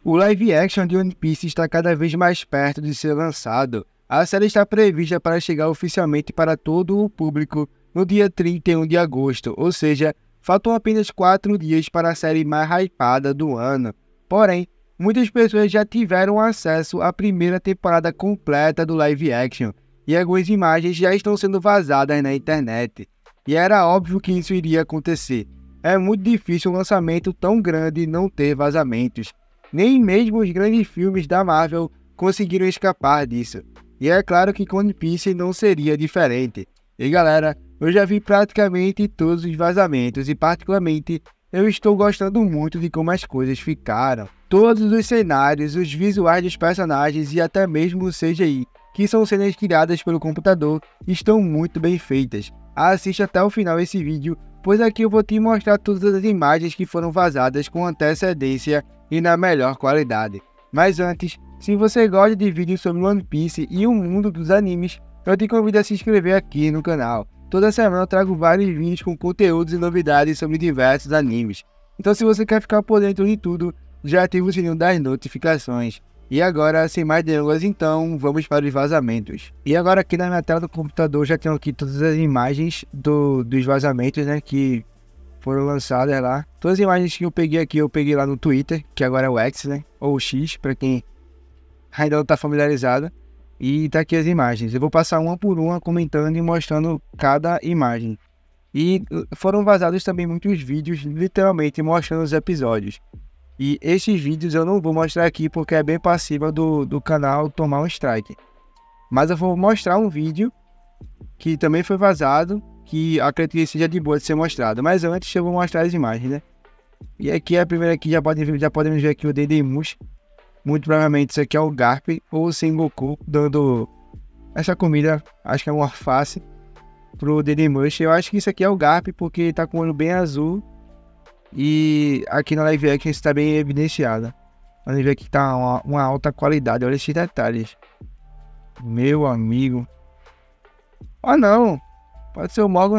O live action de One Piece está cada vez mais perto de ser lançado. A série está prevista para chegar oficialmente para todo o público no dia 31 de agosto, ou seja, faltam apenas 4 dias para a série mais hypada do ano. Porém, muitas pessoas já tiveram acesso à primeira temporada completa do live action, e algumas imagens já estão sendo vazadas na internet. E era óbvio que isso iria acontecer. É muito difícil um lançamento tão grande não ter vazamentos. Nem mesmo os grandes filmes da Marvel conseguiram escapar disso. E é claro que com One Piece não seria diferente. E galera, eu já vi praticamente todos os vazamentos e particularmente eu estou gostando muito de como as coisas ficaram. Todos os cenários, os visuais dos personagens e até mesmo o CGI, que são cenas criadas pelo computador, estão muito bem feitas. Assista até o final esse vídeo, pois aqui eu vou te mostrar todas as imagens que foram vazadas com antecedência e na melhor qualidade. Mas antes, se você gosta de vídeos sobre One Piece e o mundo dos animes, eu te convido a se inscrever aqui no canal. Toda semana eu trago vários vídeos com conteúdos e novidades sobre diversos animes. Então se você quer ficar por dentro de tudo, já ativa o sininho das notificações. E agora, sem mais delongas, então, vamos para os vazamentos. E agora aqui na minha tela do computador já tenho aqui todas as imagens dos vazamentos, né, que foram lançadas lá. Todas as imagens que eu peguei aqui, eu peguei lá no Twitter, que agora é o X, né, ou o X, para quem ainda não está familiarizado. E tá aqui as imagens. Eu vou passar uma por uma comentando e mostrando cada imagem. E foram vazados também muitos vídeos, literalmente mostrando os episódios. E esses vídeos eu não vou mostrar aqui porque é bem passível do canal tomar um strike. Mas eu vou mostrar um vídeo que também foi vazado, que acredito que seja de boa de ser mostrado. Mas antes eu vou mostrar as imagens, né? E aqui a primeira aqui, já podemos ver aqui o Dendemushi. Muito provavelmente isso aqui é o Garp ou o Sengoku dando essa comida, acho que é um alface, pro Dendemushi. Eu acho que isso aqui é o Garp porque tá com o olho bem azul. E aqui na live action está bem evidenciada. Vamos ver que tá uma alta qualidade. Olha esses detalhes. Meu amigo. Ah não. Pode ser o Morgan,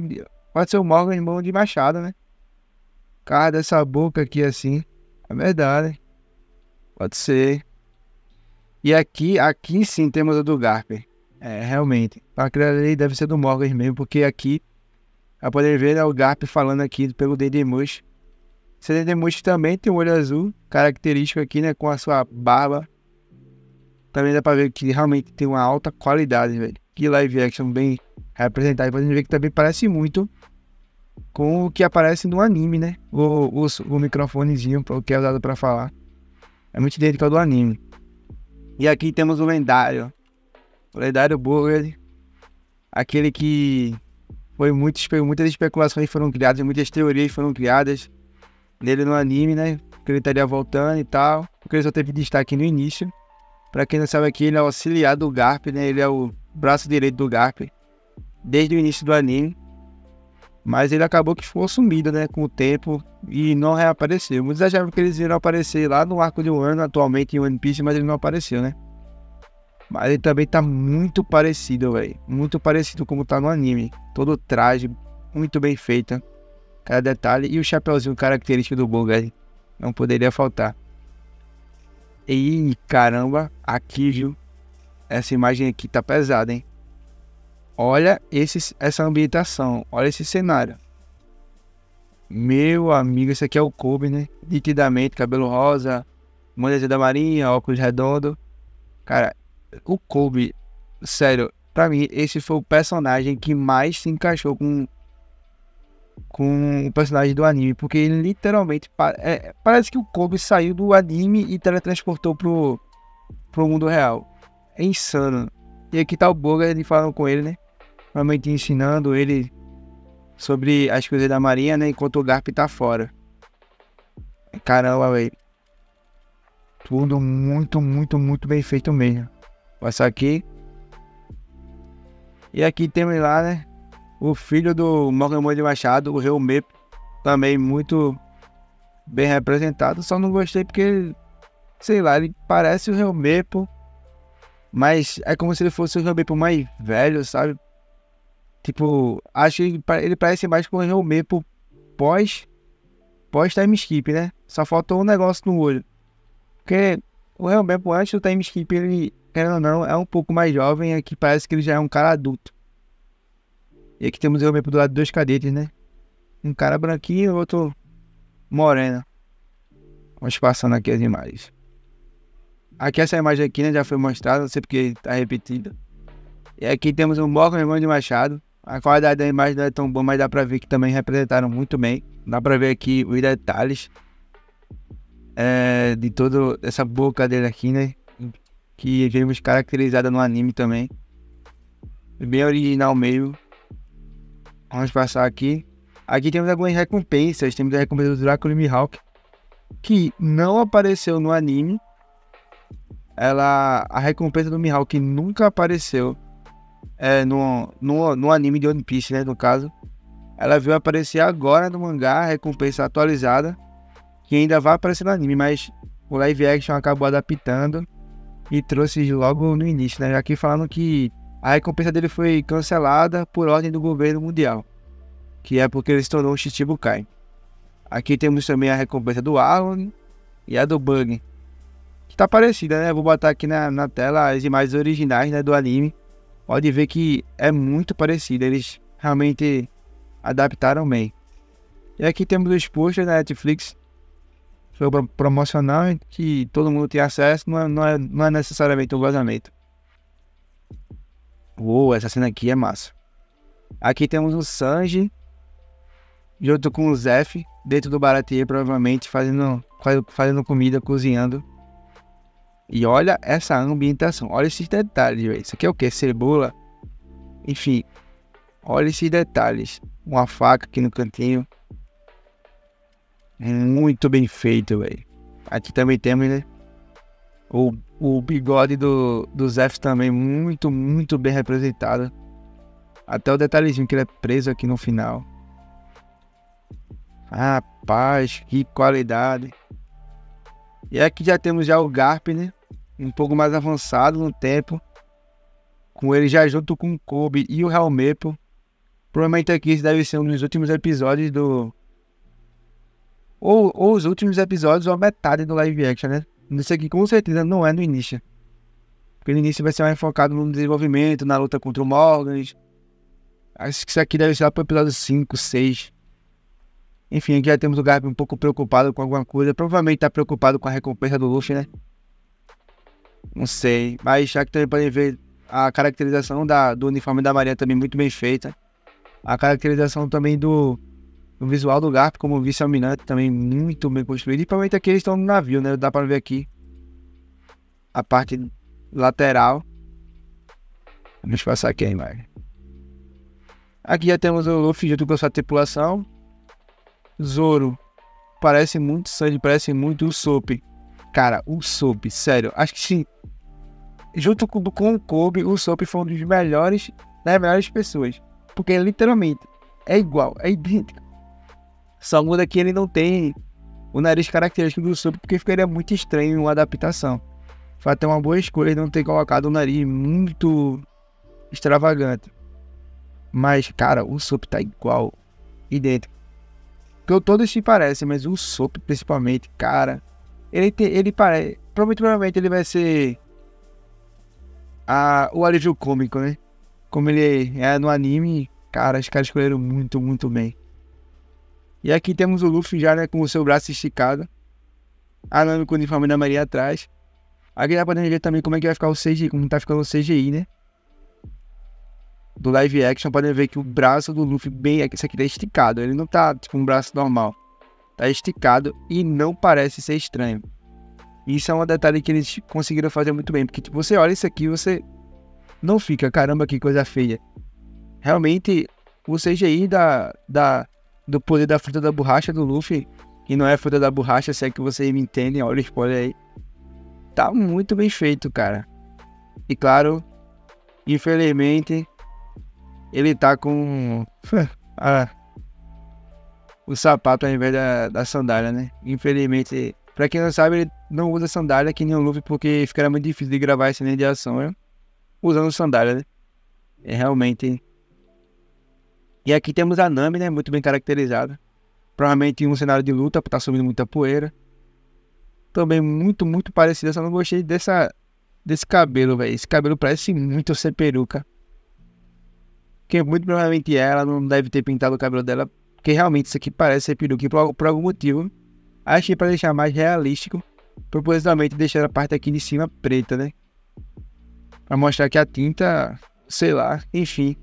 irmão de Machado, né? Cara dessa boca aqui assim. É verdade. Pode ser. E aqui sim temos o do Garp. É, realmente. Aquele ali deve ser do Morgan mesmo. Porque aqui, a poder ver, né, o Garp falando aqui pelo Dendemushi. Esse Dendemushi também tem um olho azul, característico aqui, né, com a sua barba. Também dá pra ver que realmente tem uma alta qualidade, velho. Que live action bem representado. Podemos ver que também parece muito com o que aparece no anime, né? O microfonezinho que é usado pra falar. É muito idêntico ao do anime. E aqui temos o lendário. O lendário Burger. Aquele que muitas especulações foram criadas, muitas teorias foram criadas nele no anime, né? Que ele estaria voltando e tal. Porque ele só teve destaque no início. Pra quem não sabe aqui, ele é o auxiliar do Garp, né? Ele é o braço direito do Garp desde o início do anime. Mas ele acabou que ficou sumido, né? Com o tempo e não reapareceu. Muitos achavam que eles iam aparecer lá no arco de Wano, atualmente em One Piece, mas ele não apareceu, né? Mas ele também tá muito parecido, velho. Muito parecido como tá no anime. Todo o traje, muito bem feito. Cada detalhe. E o chapeuzinho característico do Bugatti. Não poderia faltar. E caramba, aqui, viu? Essa imagem aqui tá pesada, hein? Olha essa ambientação. Olha esse cenário. Meu amigo, esse aqui é o Kobe, né? Nitidamente, cabelo rosa, maneta da marinha, óculos redondo. Cara, o Kobe, sério, pra mim, esse foi o personagem que mais se encaixou com o personagem do anime, porque ele literalmente parece que o Kobe saiu do anime e teletransportou pro mundo real. É insano. E aqui tá o Boga, ele falando com ele, né? Realmente ensinando ele sobre as coisas da marinha, né? Enquanto o Garp tá fora. Caramba, velho. Tudo muito, muito, muito bem feito mesmo. Passar aqui. E aqui temos lá, né? O filho do Morgan de Machado, o Ryumepo, também muito bem representado. Só não gostei porque, sei lá, ele parece o Ryumepo, mas é como se ele fosse o Ryumepo mais velho, sabe? Tipo, acho que ele parece mais com o Ryumepo pós time skip, né? Só faltou um negócio no olho. Porque o Helmepo, antes do time skip, ele, querendo ou não, é um pouco mais jovem. Aqui parece que ele já é um cara adulto. E aqui temos o Helmepo do lado de dois cadetes, né? Um cara branquinho e outro moreno. Vamos passando aqui as imagens. Aqui essa imagem aqui, né, já foi mostrada, não sei porque tá repetida. E aqui temos o Morgan, irmão de Machado. A qualidade da imagem não é tão boa, mas dá pra ver que também representaram muito bem. Dá pra ver aqui os detalhes de toda essa boca dele aqui, né? Que vemos caracterizada no anime também. Bem original mesmo. Vamos passar aqui. Aqui temos algumas recompensas. Temos a recompensa do Drácula e Mihawk, que não apareceu no anime. A recompensa do Mihawk nunca apareceu no anime de One Piece, né, no caso. Ela veio aparecer agora no mangá, a recompensa atualizada, que ainda vai aparecer no anime, mas o live action acabou adaptando e trouxe logo no início, né? Aqui falando que a recompensa dele foi cancelada por ordem do governo mundial, que é porque ele se tornou um Shichibukai. Aqui temos também a recompensa do Arlong e a do Bug, que tá parecida, né? Vou botar aqui na tela as imagens originais, né, do anime. Pode ver que é muito parecido, eles realmente adaptaram bem. E aqui temos os posters da Netflix, sobre promocional, que todo mundo tem acesso, não é necessariamente um vazamento. Uou, essa cena aqui é massa. Aqui temos o Sanji junto com o Zef dentro do Baratie, provavelmente fazendo comida, cozinhando. E olha essa ambientação, olha esses detalhes, velho. Isso aqui é o que? Cebola? Enfim, olha esses detalhes. Uma faca aqui no cantinho. Muito bem feito, velho. Aqui também temos, né, o bigode do Zef também muito, muito bem representado. Até o detalhezinho que ele é preso aqui no final. Rapaz, que qualidade. E aqui já temos já o Garp, né? Um pouco mais avançado no tempo. Com ele já junto com o Kobe e o Helmepo. Provavelmente aqui esse deve ser um dos últimos episódios do... Ou os últimos episódios ou a metade do live action, né? Isso aqui com certeza não é no início. Porque no início vai ser mais focado no desenvolvimento, na luta contra o Morgan. Acho que isso aqui deve ser lá pro episódio 5, 6. Enfim, aqui já temos o Garp um pouco preocupado com alguma coisa. Provavelmente tá preocupado com a recompensa do Luffy, né? Não sei. Mas já que também podem ver a caracterização do uniforme da Marinha também muito bem feita. A caracterização também do visual do Garp como vice-almirante também muito bem construído. E provavelmente aqui eles estão no navio, né? Dá pra ver aqui a parte lateral. Vamos passar aqui a imagem. Aqui já temos o Luffy junto com a sua tripulação. Zoro parece muito, Sanji parece muito, o Sop. Cara, o Sop, sério, acho que sim. Junto com o Kobe, o Sop foi um dos melhores, das melhores pessoas. Porque literalmente é igual, é idêntico. Só muda que ele não tem o nariz característico do Sop, porque ficaria muito estranho uma adaptação. Foi até uma boa escolha não ter colocado um nariz muito extravagante. Mas, cara, o Sop tá igual, idêntico. Porque todos se parecem, mas o Sop principalmente, cara, ele parece, provavelmente ele vai ser o alívio cômico, né? Como ele é no anime, cara, os caras escolheram muito, muito bem. E aqui temos o Luffy já, né, com o seu braço esticado. A Nami com o uniforme da Marinha atrás. Aqui dá pra ver também como é que vai ficar o CGI, como tá ficando o CGI, né? Do live action, podem ver que o braço do Luffy esse aqui tá esticado. Ele não tá tipo um braço normal. Tá esticado e não parece ser estranho. Isso é um detalhe que eles conseguiram fazer muito bem. Porque tipo, você olha isso aqui, você não fica, caramba, que coisa feia. Realmente, o CGI do poder da fruta da borracha do Luffy, que não é fruta da borracha, se é que vocês me entendem, olha o spoiler aí. Tá muito bem feito, cara. E claro, infelizmente, ele tá com o sapato ao invés da sandália, né? Infelizmente, pra quem não sabe, ele não usa sandália que nem o Luffy, porque ficaria muito difícil de gravar esse cena de ação, né? Usando sandália, né? É realmente... E aqui temos a Nami, né? Muito bem caracterizada. Provavelmente em um cenário de luta, tá subindo muita poeira. também muito parecida, só não gostei desse cabelo, velho. Esse cabelo parece muito ser peruca. Que muito provavelmente ela não deve ter pintado o cabelo dela, porque realmente isso aqui parece ser peruca e por algum motivo. Achei pra deixar mais realístico, propositalmente deixar a parte aqui de cima preta, né? Pra mostrar que a tinta, sei lá, enfim.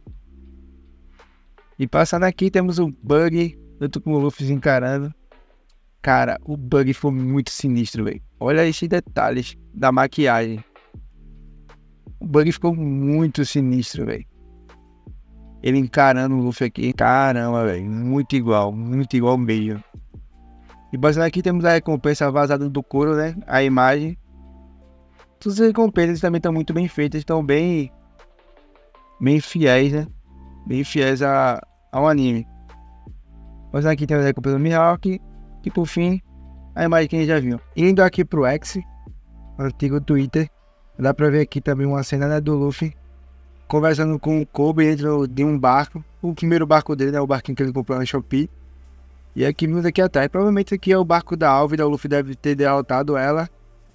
E passando aqui temos o Bug, eu tô com o Luffy encarando. Cara, o Bug foi muito sinistro, velho. Olha esses detalhes da maquiagem. O Bug ficou muito sinistro, velho. Ele encarando o Luffy aqui. Caramba, velho. Muito igual mesmo. E passando aqui temos a recompensa vazada do couro, né? A imagem. Todas as recompensas também estão muito bem feitas. Estão bem fiéis, né? Bem fiéis ao anime. Passando aqui temos a recompensa do Mihawk. E por fim, a imagem que a gente já viu. Indo aqui pro X, antigo Twitter. Dá pra ver aqui também uma cena, né, do Luffy conversando com o Kobe dentro de um barco. O primeiro barco dele, né? O barquinho que ele comprou na Shopee. E aqui vimos aqui atrás. Provavelmente esse aqui é o barco da Álvida. O Luffy deve ter derrotado ela.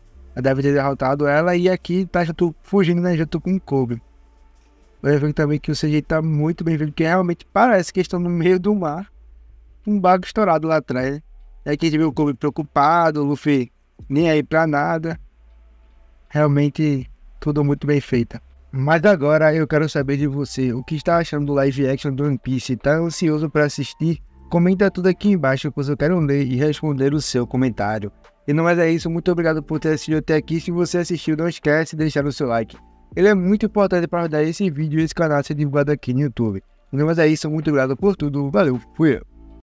E aqui tá junto, fugindo, né? Junto com o Kobe. Vai ver também que o CGI tá muito bem feito. Porque realmente parece que estão no meio do mar. Um barco estourado lá atrás, né? E aqui a gente vê o Kobe preocupado. O Luffy nem aí pra nada. Realmente tudo muito bem feito. Mas agora eu quero saber de você, o que está achando do live action do One Piece? Tá ansioso para assistir? Comenta tudo aqui embaixo, pois eu quero ler e responder o seu comentário. E não mais é isso, muito obrigado por ter assistido até aqui. Se você assistiu, não esquece de deixar o seu like. Ele é muito importante para ajudar esse vídeo e esse canal a ser divulgado aqui no YouTube. E não mais é isso, muito obrigado por tudo, valeu, fui eu.